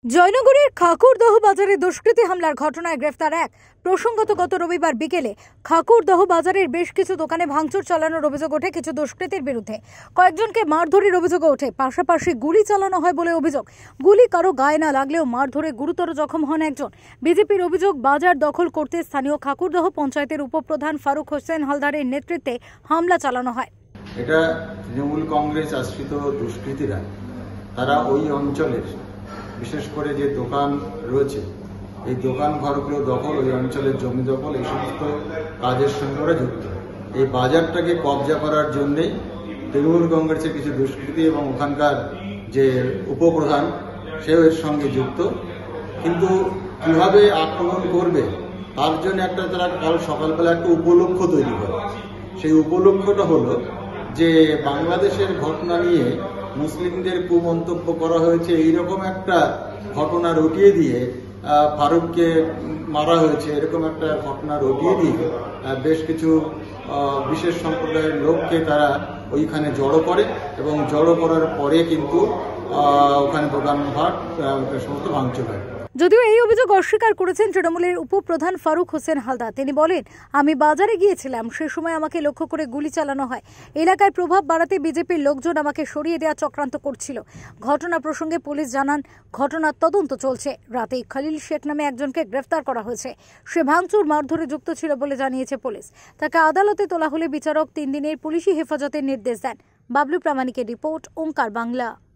জয়নগরের খাকুরদহ বাজারে দুষ্কৃতী হামলার ঘটনায় গ্রেফতার এক। প্রসঙ্গত গত রবিবার বিকেলে খাকুরদহ বাজারের বেশ কিছু দোকানে ভাঙচুর চালানোর অভিযোগ ওঠে কিছু দুষ্কৃতীর বিরুদ্ধে। কয়েকজনকে মারধরের অভিযোগ ওঠে, পাশাপাশি গুলি চালানো হয় বলে অভিযোগ। গুলি কারো গায়ে না লাগলেও মারধরে গুরুতর জখম হন একজন। বিজেপির অভিযোগ, বাজার দখল করতে স্থানীয় খাকুরদহ পঞ্চায়েতের উপপ্রধান ফারুক হোসেন হালদারের নেতৃত্বে হামলা চালানো হয়। এটা তৃণমূল কংগ্রেস আশ্রিত দুষ্কৃতীরা তারা ওই অঞ্চলের বিশেষ করে যে দোকান রয়েছে এই দোকান ঘরগুলো দখল, ওই অঞ্চলের জমি দখল, এই সমস্ত কাজের সঙ্গে ওরা যুক্ত। এই বাজারটাকে কবজা করার জন্যেই তৃণমূল কংগ্রেসের কিছু দুষ্কৃতী এবং ওখানকার যে উপপ্রধান সেও এর সঙ্গে যুক্ত। কিন্তু কিভাবে আক্রমণ করবে তার জন্য তারা কাল সকালবেলা একটা উপলক্ষ্য তৈরি করে। সেই উপলক্ষ্যটা হলো যে বাংলাদেশের ঘটনা নিয়ে মুসলিমদের কুমন্তব্য করা হয়েছে, এইরকম একটা ঘটনা রটিয়ে দিয়ে ফারুককে মারা হয়েছে, এরকম একটা ঘটনা রটিয়ে দিয়ে বেশ কিছু বিশেষ সম্প্রদায়ের লোককে তারা ওইখানে জড়ো করে এবং জড়ো করার পরে কিন্তু ওখানে দোকানঘাট সমস্ত ভাঙচুর হয়। যদিও এই অভিযোগ অস্বীকার করেছেন তৃণমূলের উপপ্রধান ফারুক হোসেন হালদার। তিনি বলেন, আমি বাজারে গিয়েছিলাম, সে সময় আমাকে লক্ষ্য করে গুলি চালানো হয়। এলাকায় প্রভাব বাড়াতে বিজেপির লোকজন আমাকে সরিয়ে দেওয়া চক্রান্ত করছিল। ঘটনা প্রসঙ্গে পুলিশ জানান, ঘটনার তদন্ত চলছে। রাতেই খলিল শেখ নামে একজনকে গ্রেফতার করা হয়েছে। সে ভাঙচুর মারধরে যুক্ত ছিল বলে জানিয়েছে পুলিশ। তাকে আদালতে তোলা হলে বিচারক 3 দিনের পুলিশি হেফাজতের নির্দেশ দেন। বাবলু প্রামাণিকের রিপোর্ট, ওঙ্কার বাংলা।